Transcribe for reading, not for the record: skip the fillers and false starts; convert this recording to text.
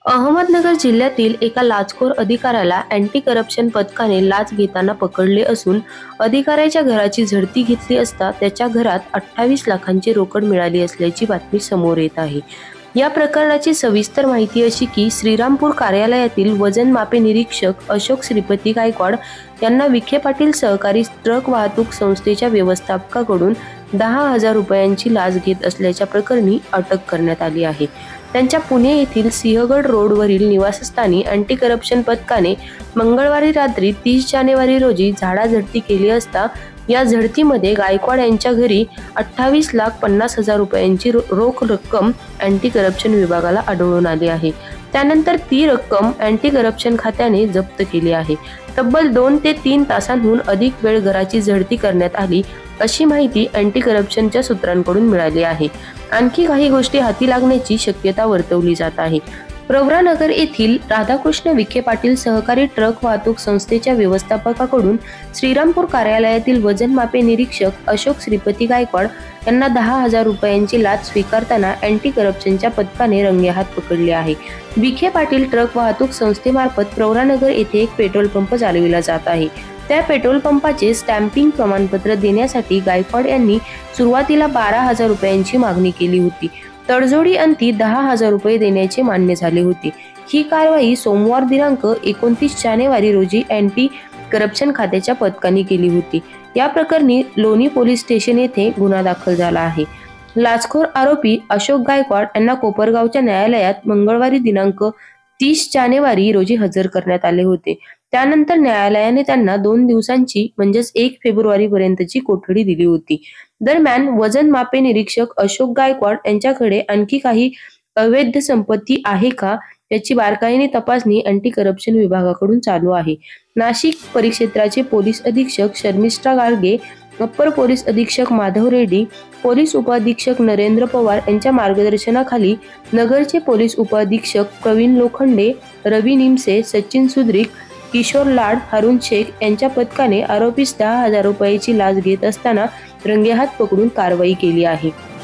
अहमदनगर जिल्ह्यातील एका लाचखोर अधिकाऱ्याला अँटी करप्शन पथकाने लाच घेताना पकडले असून अधिकाऱ्याच्या घराची झडती घेतली असता त्याच्या घरात 28 लाखांची रोकड मिळाली असल्याची बातमी समोर येत आहे। या प्रकरणाची सविस्तर माहिती अशी की श्रीरामपूर कार्यालयातील वजन मापे निरीक्षक अशोक श्रीपती गायकवाड यांना विखे पाटील सहकारी ट्रक वाहतूक संस्थेच्या व्यवस्थापकाकडून 10,000 रुपयांची लाच घेत असल्याच्या प्रकरणी अटक करण्यात आली आहे। त्यांच्या पुणे येथील सिंहगड रोडवरील निवासस्थानी अँटी करप्शन पथकाने मंगळवारी रात्री 30 जानेवारी रोजी झाडाझडती केली असता या झडतीमध्ये गायकवाड यांच्या घरी 28,50,000 रुपयांची रोख रक्कम अँटी करप्शन विभागाला आढळून आली आहे। त्यानंतर ती रक्कम अँटी करप्शन खात्याने जप्त केली आहे। तब्बल 2 ते 3 तासांहून अधिक वेळ घराची झडती करण्यात आली अशी माहिती अँटी करप्शनच्या सूत्रांकडून मिळाली आहे। आणखी काही गोष्टी हाती लागण्याची शक्यता वर्तवली जात आहे। प्रवरानगर येथील राधाकृष्ण विखे पाटील सहकारी ट्रक वाहतूक संस्थेच्या व्यवस्थापकाकडून श्रीरामपूर कार्यालयातील वजन मापे निरीक्षक अशोक श्रीपती गायकवाड यांना 10,000 रुपयांची लाच स्वीकारताना अँटी करप्शनच्या पथकाने रंगेहात पकडले आहे। विखे पाटील ट्रक वाहतूक संस्थेमार्फत प्रवरानगर येथे एक पेट्रोल पंप चालविला जात आहे। त्या पेट्रोल पंपाचे स्टॅम्पिंग प्रमाणपत्र देण्यासाठी गायकवाड यांनी सुरुवातीला 12,000 रुपयांची मागणी केली होती। तडजोडी अंती 10,000 रुपये देण्याचे मान्य झाले होते। ही कारवाई सोमवार दिनांक 29 जानेवारी रोजी अँटी करप्शन खात्याच्या पथकाने केली होती। या प्रकरणी लोणी पोलीस स्टेशन येथे गुन्हा दाखल झाला आहे। लाचखोर आरोपी अशोक गायकवाड यांना कोपरगावच्या न्यायालयात मंगळवारी दिनांक 30 जानेवारी रोजी हजर करण्यात आले होते। त्यानंतर न्यायालयाने त्यांना 2 दिवसांची म्हणजेच 1 फेब्रुवारी पर्यंतची कोठडी दिली होती। दरम्यान वजन मापे निरीक्षक अशोक गायकवाड यांच्याकडे आणखी काही अवैध संपत्ती आहे का याची बारकाईने तपासणी अँटी करप्शन विभागाकडून चालू आहे। नाशिक परिक्षेत्राचे पोलीस अधीक्षक शर्मिष्ठा गाडगे, अप्पर पोलीस अधीक्षक माधव रेड्डी, पोलीस उपअधीक्षक नरेंद्र पवार यांच्या मार्गदर्शनाखाली नगरचे पोलीस उपअधीक्षक प्रवीण लोखंडे, रवी निमसे, सचिन सुद्रिक, किशोर लाड, हारून शेख यांच्या पथकाने आरोपीस 10,000 रुपयाची लाच घेत असताना रंगेहात पकडून कारवाई केली आहे।